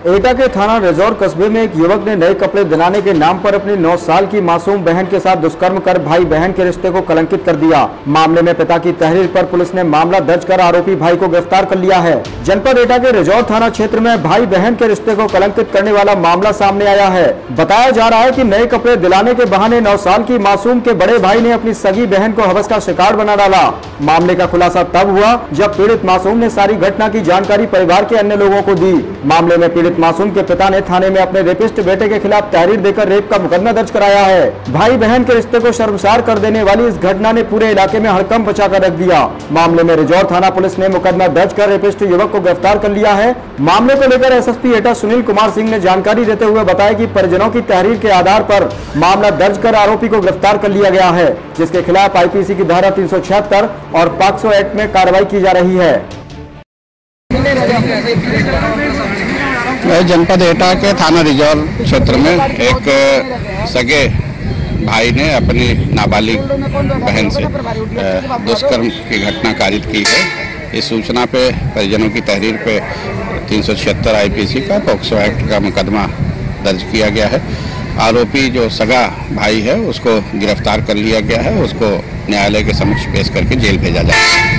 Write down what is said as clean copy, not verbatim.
एटा के थाना रिजॉर्ट कस्बे में एक युवक ने नए कपड़े दिलाने के नाम पर अपनी 9 साल की मासूम बहन के साथ दुष्कर्म कर भाई बहन के रिश्ते को कलंकित कर दिया। मामले में पिता की तहरीर पर पुलिस ने मामला दर्ज कर आरोपी भाई को गिरफ्तार कर लिया है। जनपद एटा के रिजॉर्ट थाना क्षेत्र में भाई बहन के रिश्ते को कलंकित करने वाला मामला सामने आया है। बताया जा रहा है कि नए कपड़े दिलाने के बहाने 9 साल की मासूम के बड़े भाई ने अपनी सगी बहन को हवस का शिकार बना डाला। मामले का खुलासा तब हुआ जब पीड़ित मासूम ने सारी घटना की जानकारी परिवार के अन्य लोगों को दी। मामले में पीड़ित मासूम के पिता ने थाने में अपने रेपिस्ट बेटे के खिलाफ तहरीर देकर रेप का मुकदमा दर्ज कराया है। भाई बहन के रिश्ते को शर्मसार कर देने वाली इस घटना ने पूरे इलाके में हड़कंप मचाकर रख दिया। मामले में रिजॉर्ट थाना पुलिस ने मुकदमा दर्ज कर रेपिस्ट युवक को गिरफ्तार कर लिया है। मामले को लेकर एसएसपी एटा सुनील कुमार सिंह ने जानकारी देते हुए बताया कि परिजनों की तहरीर के आधार पर मामला दर्ज कर आरोपी को गिरफ्तार कर लिया गया है, जिसके खिलाफ आईपीसी की धारा 376 और पॉक्सो एक्ट में कार्रवाई की जा रही है। जनपद एटा के थाना रिजॉर्ट क्षेत्र में एक सगे भाई ने अपनी नाबालिग बहन से दुष्कर्म की घटना कारित की है। इस सूचना पे परिजनों की तहरीर पे 376 आईपीसी का पॉक्सो एक्ट का मुकदमा दर्ज किया गया है। आरोपी जो सगा भाई है उसको गिरफ्तार कर लिया गया है। उसको न्यायालय के समक्ष पेश करके जेल भेजा जाएगा।